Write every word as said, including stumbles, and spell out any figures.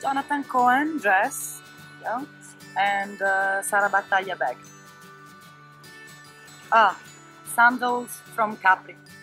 Jonathan Cohen dress, yeah, and uh, Sara Battaglia bag. Ah, sandals from Capri.